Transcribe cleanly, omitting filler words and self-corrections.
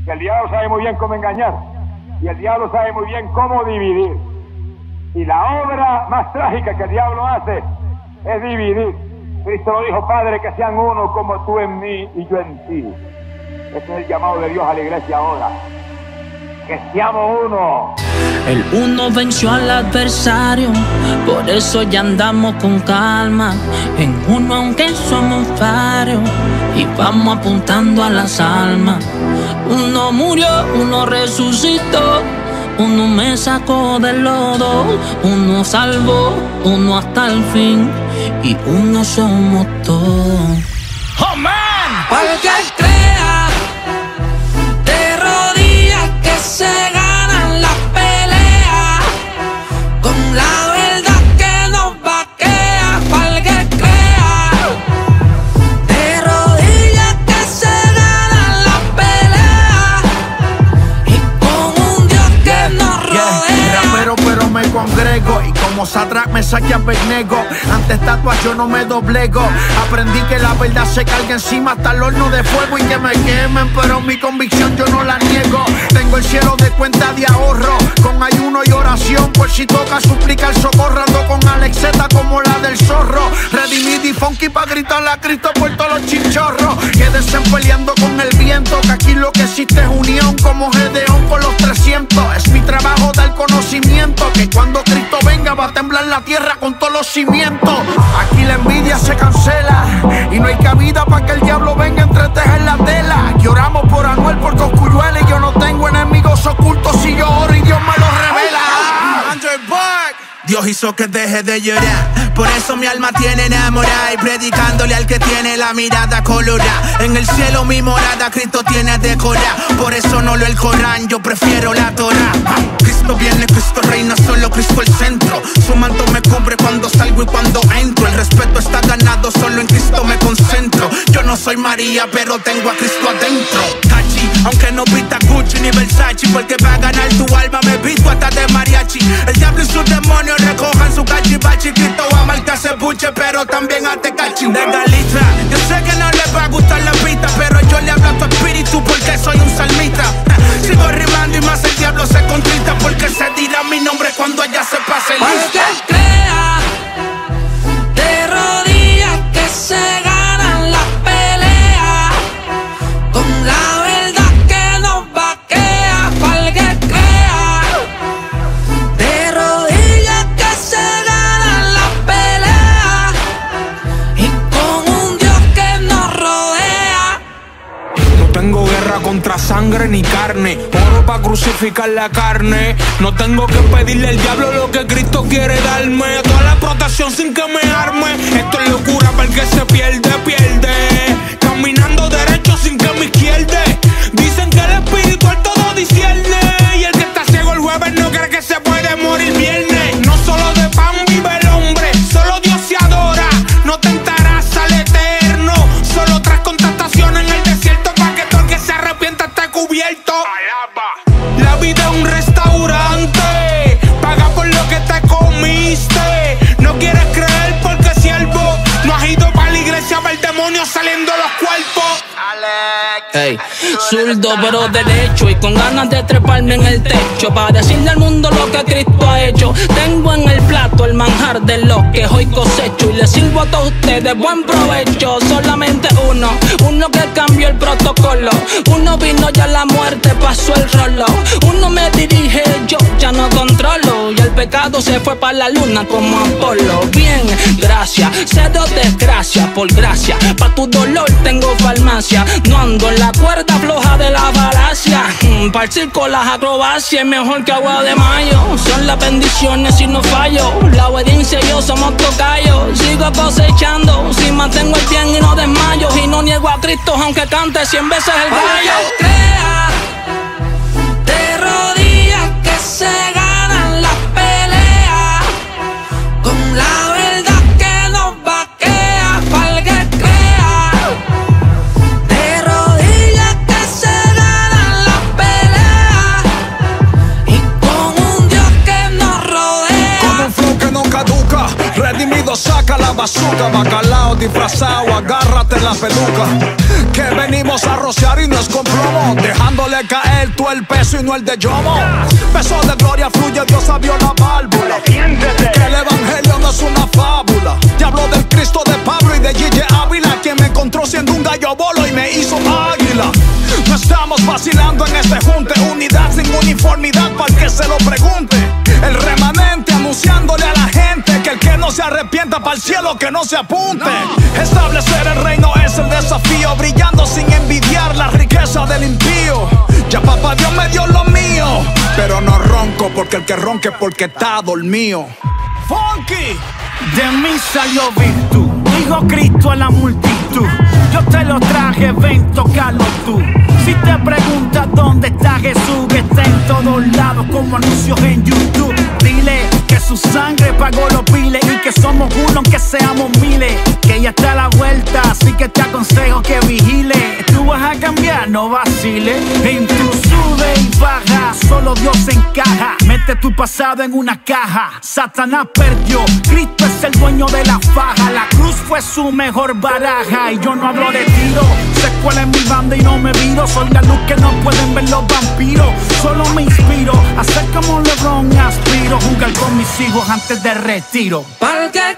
que el diablo sabe muy bien cómo engañar y el diablo sabe muy bien cómo dividir. Y la obra más trágica que el diablo hace es dividir. Cristo lo dijo: Padre, que sean uno como tú en mí y yo en ti. Ese es el llamado de Dios a la iglesia ahora. Que seamos uno. El uno venció al adversario, por eso ya andamos con calma. En uno aunque somos varios y vamos apuntando a las almas. Uno murió, uno resucitó, uno me sacó del lodo, uno salvó, uno hasta el fin y uno somos todos. ¡Oh, man! Para que crea de rodillas que se ganan las peleas con la verdad que nos vaquea. Para que crea de rodillas que se ganan las peleas y con un Dios que nos rodea. Rapero pero me congrego y como Sadrach me saqué a Abednego. Ante estatuas yo no me doblego. Aprendí que la verdad se carga encima hasta el horno de fuego y que me quemen, pero mi convicción yo no la niego. Tengo el cielo de cuenta de ahorro, con ayuno y oración por si toca suplicar socorro. Ando con Alexeta como la del zorro, redimid y funky pa' gritarle a Cristo por todos los chinchorros. Quédense peleando con el viento, que aquí lo que existe es unión, como Gedeón con los 300. Es mi trabajo dar conocimiento, que cuando Cristo venga va a temblar la tierra con todos los cimientos. Aquí la envidia se cancela y no hay cabida para que el diablo venga a entretejer la tela. Aquí oramos por Anuel, por Cosculluela, y yo no tengo enemigos ocultos y yo oro y Dios me los revela. Dios hizo que deje de llorar, por eso mi alma tiene enamorada, y predicándole al que tiene la mirada colorada. En el cielo mi morada Cristo tiene decorada, por eso no leo el Corán, yo prefiero la Torá. Cristo viene, Cristo reina, solo Cristo el centro. Su manto me cubre cuando salgo y cuando entro. El respeto está ganado, solo en Cristo me concentro. Yo no soy María, pero tengo a Cristo adentro. Tachi, aunque no pita Gucci ni Versace, porque para ganar tu alma me visto hasta de mariachi. El diablo y sus demonios recojan su cachivachi. Cristo ama al que hace buche, pero también a Tecachi. De Galitra, yo sé que no les va a gustar la pista, pero yo le hablo a tu espíritu porque soy un salmista. Sigo rimando y más el diablo se contrita, porque se dirá mi nombre cuando ella se pase lista. Que crea de rodillas que se ganan las peleas con la verdad que nos vaquea. Para que crea de rodillas que se ganan las peleas y con un Dios que nos rodea. No tengo guerra contra sangre ni carne, oro pa' crucificar la carne. No tengo que pedirle al diablo lo que Cristo quiere darme. Toda la protección sin que me arme. Esto es locura para el que se pierde, pierde. Caminando derecho sin que me izquierde. Dicen que el espiritual todo discierne, y el que está ciego el jueves no cree que se puede morir viernes. No solo de pan vive el hombre, solo Dios se adora. No tentarás al eterno, solo tras contestación en el desierto, para que todo el que se arrepienta esté cubierto. La vida es un restaurante, paga por lo que te comiste. No quieres creer porque siervo no has ido para la iglesia a ver demonios saliendo los cuerpos. Ey, zurdo pero derecho y con ganas de treparme en el techo para decirle al mundo lo que Cristo ha hecho. Tengo en el plato el manjar de lo que hoy cosecho y le sirvo a todos ustedes buen provecho. Solamente uno que cambió el protocolo. Uno vino ya la muerte, pasó el rolo. Uno me dirige, yo ya no controlo, y el pecado se fue para la luna como Apolo. Bien, gracias, cero desgracia por gracia. Pa' tu dolor tengo farmacia. No ando en la cuerda floja de la falacia. Para el circo las acrobacias es mejor que agua de mayo. Son las bendiciones y no fallo. La obediencia y yo somos tocayos. Sigo cosechando, si mantengo el bien y no desmayo. Y no niego a Cristo aunque cante 100 veces el gallo. Crea de rodillas que se ganan las peleas con la verdad que nos vaquea. Para que crea de rodillas que se ganan las peleas y con un Dios que nos rodea. Con un flow que no caduca, redimido saca la bazooka. Bacalao disfrazado, agárrate la peluca. Que venimos a rociar y no es con plomo, dejándole caer todo el peso y no el de yomo. Beso de gloria fluye, Dios abrió la válvula. Que el evangelio no es una fábula. Te hablo del Cristo de Pablo y de Gille Ávila, quien me encontró siendo un gallo bolo y me hizo águila. No estamos vacilando en este junte, unidad sin uniformidad para el que se lo pregunte. El remanente anunciándole a la gente que el que no se arrepienta para el cielo que no se apunte. Establecer el reino es el desafío, brillando sin envidiar la riqueza del impío. Ya papá Dios me dio lo mío, pero no ronco porque el que ronque porque está dormido. Funky. De mí salió virtud, dijo Cristo a la multitud. Yo te lo traje, ven, tócalo tú. Si te preguntas dónde está Jesús, que está en todos lados como anuncios en YouTube. Dile que su sangre pagó los biles y que somos uno aunque seamos miles. Que ya está a la vuelta, así que te aconsejo que vigile. Tú vas a cambiar, no vaciles. En tu sube y baja, solo Dios encaja. Mete tu pasado en una caja. Satanás perdió, Cristo es el dueño de la faja. La cruz fue su mejor baraja. Y yo no hablo de tiro, sé cuál es mi banda y no me viro. Soy la luz que no pueden ver los vampiros. Solo me inspiro a ser como LeBron, aspiro jugar con mis hijos antes de retiro. Para el que